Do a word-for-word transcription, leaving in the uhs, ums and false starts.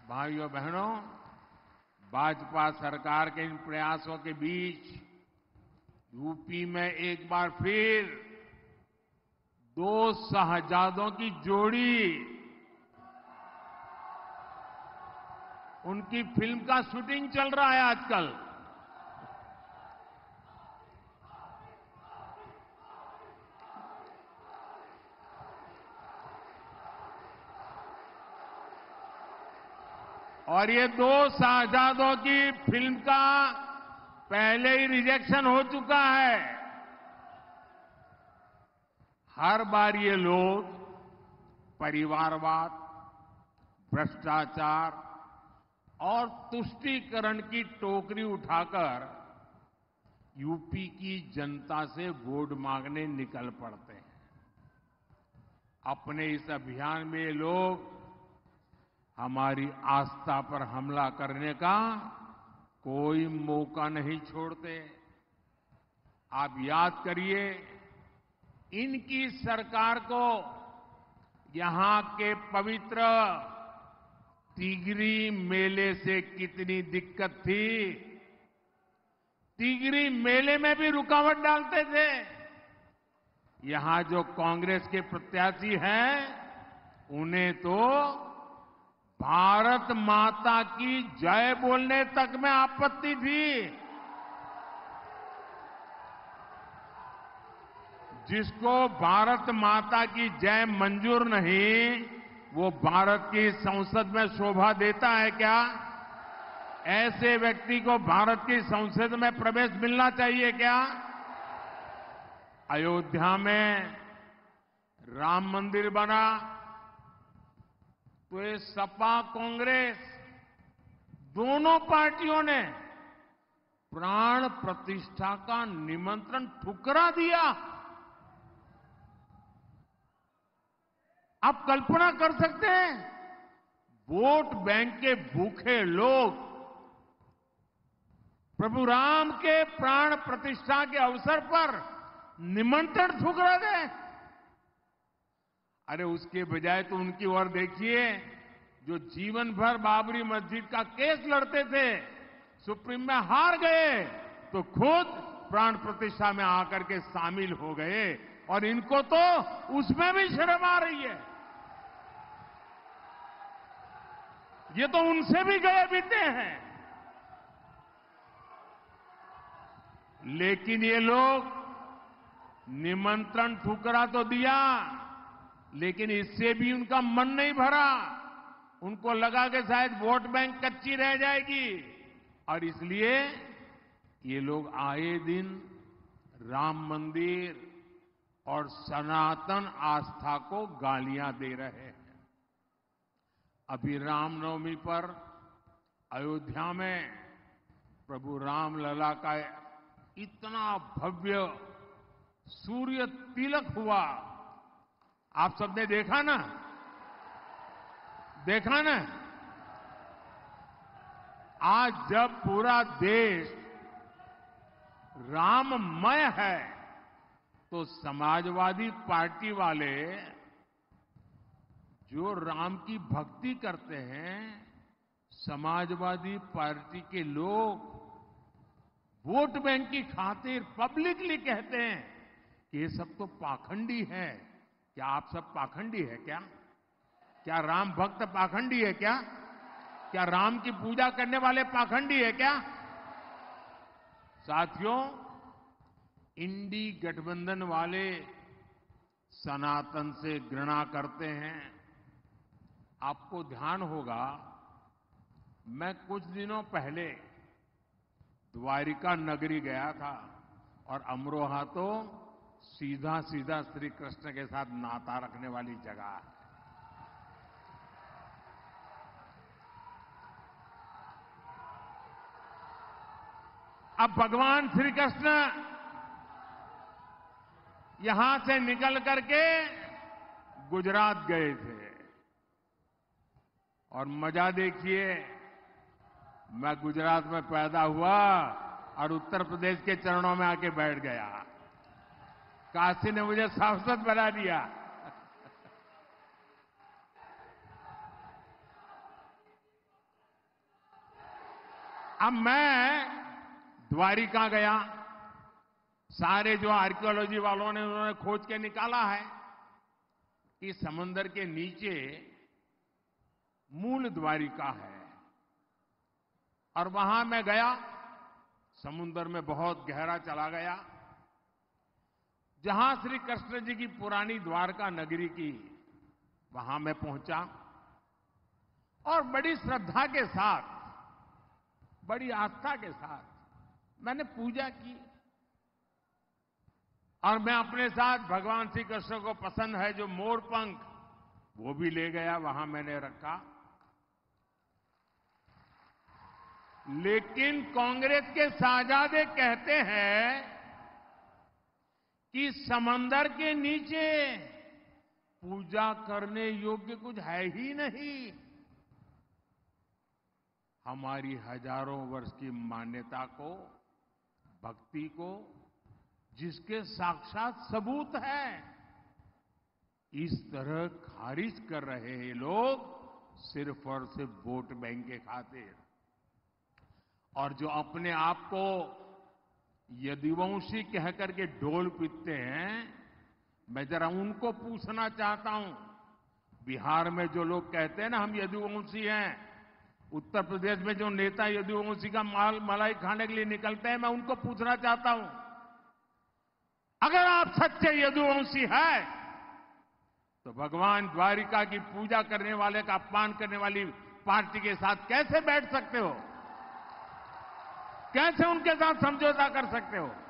भाइयों बहनों, भाजपा सरकार के इन प्रयासों के बीच यूपी में एक बार फिर दो शहजादों की जोड़ी उनकी फिल्म का शूटिंग चल रहा है आजकल। और ये दो शहजादों की फिल्म का पहले ही रिजेक्शन हो चुका है। हर बार ये लोग परिवारवाद, भ्रष्टाचार और तुष्टीकरण की टोकरी उठाकर यूपी की जनता से वोट मांगने निकल पड़ते हैं। अपने इस अभियान में ये लोग हमारी आस्था पर हमला करने का कोई मौका नहीं छोड़ते। आप याद करिए, इनकी सरकार को यहां के पवित्र तिगरी मेले से कितनी दिक्कत थी। तिगरी मेले में भी रुकावट डालते थे। यहां जो कांग्रेस के प्रत्याशी हैं, उन्हें तो भारत माता की जय बोलने तक में आपत्ति थी। जिसको भारत माता की जय मंजूर नहीं, वो भारत की संसद में शोभा देता है क्या? ऐसे व्यक्ति को भारत की संसद में प्रवेश मिलना चाहिए क्या? अयोध्या में राम मंदिर बना तो ये सपा कांग्रेस दोनों पार्टियों ने प्राण प्रतिष्ठा का निमंत्रण ठुकरा दिया। आप कल्पना कर सकते हैं, वोट बैंक के भूखे लोग प्रभु राम के प्राण प्रतिष्ठा के अवसर पर निमंत्रण ठुकरा गए। अरे उसके बजाय तो उनकी ओर देखिए, जो जीवन भर बाबरी मस्जिद का केस लड़ते थे, सुप्रीम में हार गए तो खुद प्राण प्रतिष्ठा में आकर के शामिल हो गए। और इनको तो उसमें भी शर्म आ रही है। ये तो उनसे भी गए बीते हैं। लेकिन ये लोग निमंत्रण ठुकरा तो दिया, लेकिन इससे भी उनका मन नहीं भरा। उनको लगा कि शायद वोट बैंक कच्ची रह जाएगी, और इसलिए ये लोग आए दिन राम मंदिर और सनातन आस्था को गालियां दे रहे हैं। अभी रामनवमी पर अयोध्या में प्रभु रामलला का इतना भव्य सूर्य तिलक हुआ, आप सबने देखा ना? देखा ना? आज जब पूरा देश राममय है, तो समाजवादी पार्टी वाले जो राम की भक्ति करते हैं, समाजवादी पार्टी के लोग वोट बैंक की खातिर पब्लिकली कहते हैं कि ये सब तो पाखंडी है। क्या आप सब पाखंडी है क्या? क्या राम भक्त पाखंडी है क्या? क्या राम की पूजा करने वाले पाखंडी है क्या? साथियों, इंडी गठबंधन वाले सनातन से घृणा करते हैं। आपको ध्यान होगा, मैं कुछ दिनों पहले द्वारिका नगरी गया था, और अमरोहा तो सीधा सीधा श्री कृष्ण के साथ नाता रखने वाली जगह है। अब भगवान श्री कृष्ण यहां से निकल करके गुजरात गए थे, और मजा देखिए, मैं गुजरात में पैदा हुआ और उत्तर प्रदेश के चरणों में आके बैठ गया। काशी ने मुझे सांसद बना दिया। अब मैं द्वारिका गया, सारे जो आर्कियोलॉजी वालों ने उन्होंने खोज के निकाला है कि समंदर के नीचे मूल द्वारिका है। और वहां मैं गया, समुद्र में बहुत गहरा चला गया, जहां श्री कृष्ण जी की पुरानी द्वारका नगरी की, वहां मैं पहुंचा और बड़ी श्रद्धा के साथ, बड़ी आस्था के साथ मैंने पूजा की। और मैं अपने साथ भगवान श्री कृष्ण को पसंद है जो मोर पंख, वो भी ले गया, वहां मैंने रखा। लेकिन कांग्रेस के साहजादे कहते हैं कि समंदर के नीचे पूजा करने योग्य कुछ है ही नहीं। हमारी हजारों वर्ष की मान्यता को, भक्ति को, जिसके साक्षात सबूत है, इस तरह खारिज कर रहे हैं लोग सिर्फ और सिर्फ वोट बैंक के खातिर। और जो अपने आप को यदुवंशी कह करके ढोल पीटते हैं, मैं जरा उनको पूछना चाहता हूं, बिहार में जो लोग कहते हैं ना हम यदुवंशी हैं, उत्तर प्रदेश में जो नेता यदुवंशी का माल मलाई खाने के लिए निकलते हैं, मैं उनको पूछना चाहता हूं, अगर आप सच्चे यदुवंशी हैं तो भगवान द्वारिका की पूजा करने वाले का अपमान करने वाली पार्टी के साथ कैसे बैठ सकते हो? कैसे उनके साथ समझौता कर सकते हो?